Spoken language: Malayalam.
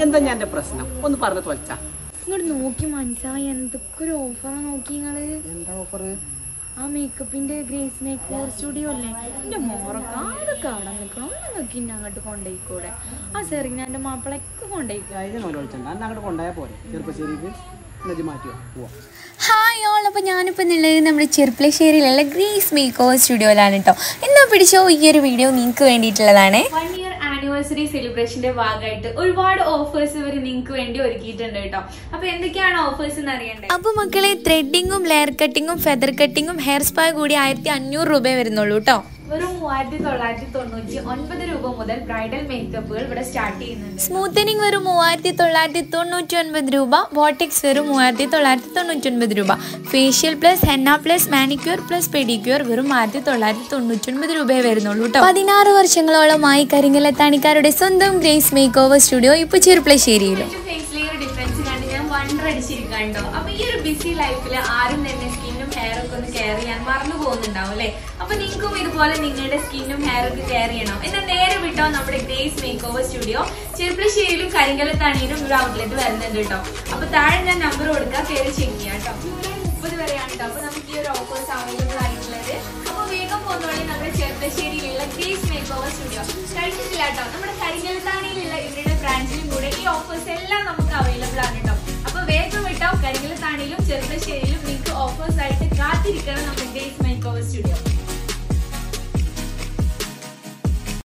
എന്താ ഞാൻ പ്രശ്നം ഒന്ന് പറഞ്ഞു തോൽച്ചാ ഇങ്ങോട്ട് നോക്കി മനസ്സിലായി എന്തൊക്കെ ഒരു ഓഫറാ നോക്കി നിങ്ങള്. എന്താ ഓഫർ? ആ മേക്കപ്പിന്റെ ഗ്രേസ് മേക്കോർ സ്റ്റുഡിയോ അല്ലേ, എന്റെ മോറൊക്കെ ആരൊക്കെ അവിടെ നിൽക്കണം, ഒന്നൊക്കെ ഇന്നെ അങ്ങോട്ട് കൊണ്ടുപോയിക്കൂടെ? ആ സെറിന് എന്റെ മാപ്പിളൊക്കെ കൊണ്ടുപോയിക്കോ. അങ്ങോട്ട് കൊണ്ടുപോയാൽ പോരെ ചെറുപ്പശ്ശേരിക്ക് മാറ്റിയോ പോവാ. ഹായ് ഓൾ, അപ്പോൾ ഞാനിപ്പോൾ ഉള്ളത് നമ്മുടെ ചെറുപ്പശ്ശേരിയിലുള്ള ഗ്രേസ് മേക്ക് ഓവർ സ്റ്റുഡിയോയിലാണ് കേട്ടോ. എന്നാൽ പിടിച്ചോ, ഈ ഒരു വീഡിയോ നിങ്ങൾക്ക് വേണ്ടിയിട്ടുള്ളതാണ്. 1 year ആനിവേഴ്സറി സെലിബ്രേഷന്റെ ഭാഗമായിട്ട് ഒരുപാട് ഓഫേഴ്സ് ഇവർ നിങ്ങൾക്ക് വേണ്ടി ഒരുക്കിയിട്ടുണ്ട് കേട്ടോ. അപ്പോൾ എന്തൊക്കെയാണ് ഓഫേഴ്സ് എന്ന് അറിയണ്ടേ? അപ്പോൾ മക്കളെ, ത്രെഡിങ്ങും ലെയർ കട്ടിങ്ങും ഫെദർ കട്ടിങ്ങും ഹെയർ സ്പാ കൂടി 1500 രൂപ വരുന്നുള്ളൂ കേട്ടോ. വെറും 3999 രൂപ മുതൽ ബ്രൈഡൽ മേക്കപ്പുകൾ ഇവിടെ സ്റ്റാർട്ട് ചെയ്യുന്നുണ്ട്. സ്മൂത്തനിങ് വെറും 3999 രൂപ, വോട്ടിക്സ് വെറും 3999 രൂപ, facial plus henna plus manicure plus pedicure വെറും 1999 രൂപയെ വരുന്നുള്ളൂ കേട്ടോ. 16 വർഷങ്ങളോളമായി കരിങ്കലത്താണിക്കാരുടെ സ്വന്തം ഗ്രേസ് മേക്ക് ഓവർ സ്റ്റുഡിയോ ഇപ്പോൾ ചെറുപ്പശ്ശേരിയിലും. ഡിഫറൻസ് കണ്ട് ഞാൻ വണ്ടർ അടിച്ചിരിക്കാണ്ടോ. അപ്പൊ ഈ ഒരു ബിസി ലൈഫിൽ ആരും തന്നെ സ്കിന്നും ഹെയർ ഒക്കെ ഒന്ന് കെയർ ചെയ്യാൻ മറന്നു പോകുന്നുണ്ടാവും അല്ലെ. അപ്പൊ നിങ്ങൾക്കും ഇതുപോലെ നിങ്ങളുടെ സ്കിന്നും ഹെയർ ഒക്കെ കെയർ ചെയ്യണം എന്നാൽ നേരെ വിട്ടോ നമ്മുടെ ഗ്രേസ് മേക്ക് ഓവർ സ്റ്റുഡിയോ ചെറുപ്പശ്ശേരിയിലും കരിങ്കലത്താണിയിലും ഒരു ഔട്ട്ലെറ്റ് വരുന്നുണ്ട് കേട്ടോ. അപ്പൊ താഴെ ഞാൻ നമ്പർ കൊടുക്കാം, കയറി ചെക്ക് ചെയ്യാം കേട്ടോ. ജൂലൈ 30 വരെയാണ് കേട്ടോ അപ്പൊ നമുക്ക് ഈ ഒരു ഓഫേഴ്സ് അവൈലബിൾ ആയിട്ടുള്ളത്. അപ്പൊ വേഗം പോകുന്നവഴി നമ്മുടെ ചെറുപ്പശ്ശേരിയിലുള്ള ഗ്രേസ് മേക്ക് ഓവർ സ്റ്റുഡിയോ കഴിച്ചിട്ടില്ല കേട്ടോ. നമ്മുടെ കരിങ്കലത്താണിയിലുള്ള ഇവരുടെ ബ്രാഞ്ചിലും കൂടെ ഈ ഓഫേഴ്സ് എല്ലാം നമുക്ക്